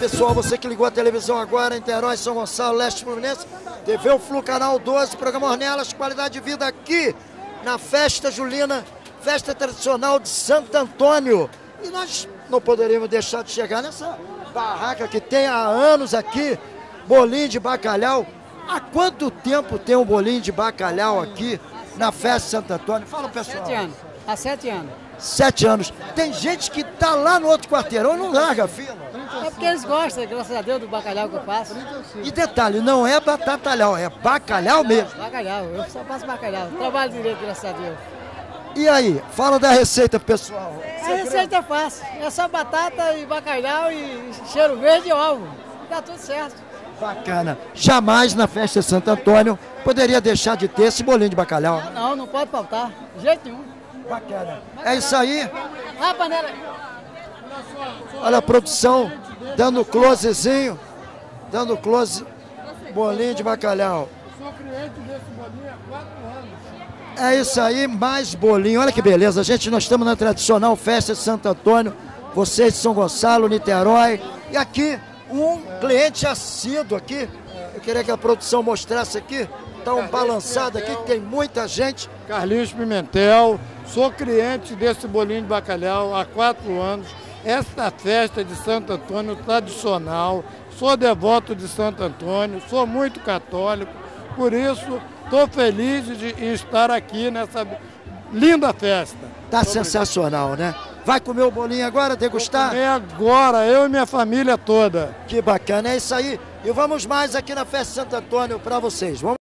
pessoal, você que ligou a televisão agora, Niterói, São Gonçalo, Leste Fluminense, TV o Flu, Canal 12, programa Ornelas, qualidade de vida aqui na festa julina, festa tradicional de Santo Antônio. E nós não poderíamos deixar de chegar nessa barraca que tem há anos aqui, bolinho de bacalhau. Há quanto tempo tem um bolinho de bacalhau aqui na festa de Santo Antônio? Fala, pessoal. 7 anos. Há 7 anos. 7 anos. Tem gente que tá lá no outro quarteirão e não larga a fila. É porque eles gostam, graças a Deus, do bacalhau que eu faço. E detalhe, não é batatalhau, é bacalhau mesmo. Bacalhau, eu só faço bacalhau. Trabalho direito, graças a Deus. E aí, fala da receita, pessoal. A receita é fácil. É só batata e bacalhau e cheiro verde e ovo. Dá tudo certo. Bacana. Jamais na festa de Santo Antônio poderia deixar de ter esse bolinho de bacalhau. Não, não pode faltar. De jeito nenhum. Bacana. É isso aí. Ah, panela. Olha a produção dando closezinho. Dando close. Bolinho de bacalhau. Sou cliente desse bolinho há 4 anos. É isso aí, mais bolinho. Olha que beleza. Gente, nós estamos na tradicional festa de Santo Antônio. Vocês de São Gonçalo, Niterói. E aqui, um cliente assíduo aqui. Eu queria que a produção mostrasse aqui. Está um balançado aqui, que tem muita gente. Carlinhos Pimentel, sou cliente desse bolinho de bacalhau há 4 anos. Esta festa de Santo Antônio tradicional, sou devoto de Santo Antônio, sou muito católico, por isso estou feliz de estar aqui nessa linda festa. Tá sensacional, né? Vai comer o bolinho agora, degustar? Vou comer agora, eu e minha família toda. Que bacana, é isso aí. E vamos mais aqui na festa de Santo Antônio para vocês. Vamos